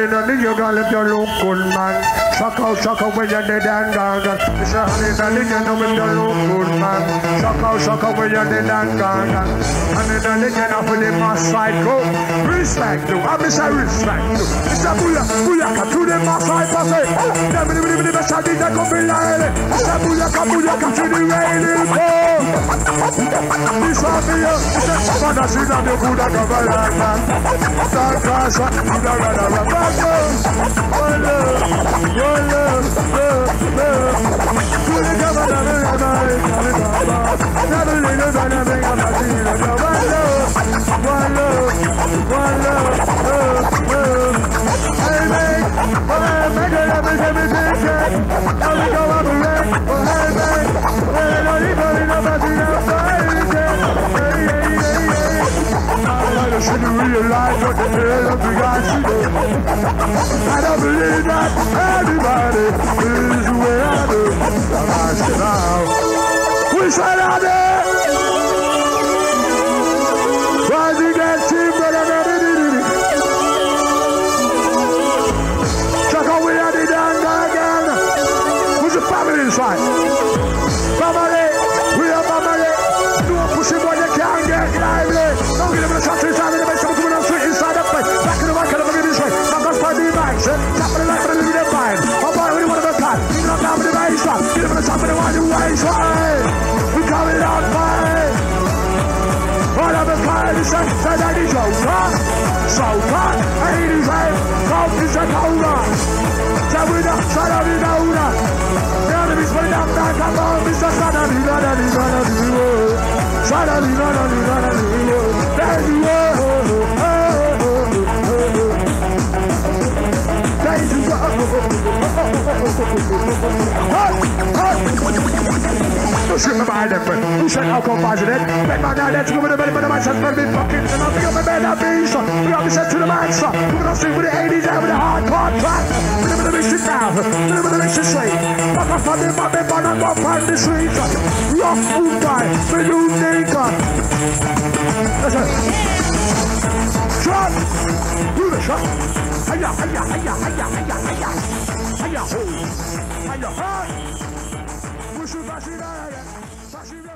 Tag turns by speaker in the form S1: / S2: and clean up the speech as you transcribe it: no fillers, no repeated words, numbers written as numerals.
S1: honey, honey, you gotta let your look good, man. Shock out when you're dead and gone. It's a honey, honey, you know when you look good, man. Shock out when you're dead and gone. Honey, honey, you know when the mass side go. Respect you, I'm Mr. Respect you. Mr. Booyaka, to the mass side, I say, oh, the best I did, I come behind it. Mr. Booyaka, to the railing, oh. This one for you, Mr. Father, see that you could have covered that, man. Don't crash, you don't run around, one love. To the governor, never leave us on a big machine. One love. Hey, mate, make it up and everything. Now we go up and red. Hey, mate, I don't even know about I should realize what the hell of the guy she did. I don't believe that everybody is the way I do. I said now, we said out there. Why do you get cheap, brother? Check out we had it down again. Who's the family inside? Family, we are family. Don't push it when you can't get lively. Don't give them a shot inside of the base of the woman street inside the place. Back in the back of the this way. Now go find the bags. Tap for the light for the little fine. Oh boy, we want to go cut. Give it up down with the bass shot. Give them a shot for the one who waits right. We call it out fine. All of the fire is set. Say that is over. So hot. Ain't it right? Come is a cola. Say we don't shut up in the order. The enemy's putting up that. Come on, Mr. Sadalina. There you don't shoot me behind them, but who said I'll come by it? Bet my now let's go with the belly, but the man says, "Well, been fucking, and I'll pick up my bed, I'll be shot." We got me sent to the man, son. We're gonna sing with the 80s and with the hardcore track. We're gonna mix it down, we're gonna mix it straight. Fuck off on the body, but I'm gonna find the street. Rock food guy, the new nigga. Listen. Shot! Do the shot! Hiya, hiya, hiya, hiya, hiya, hiya. Hiya, ho! Hiya, ho! We should bash it out.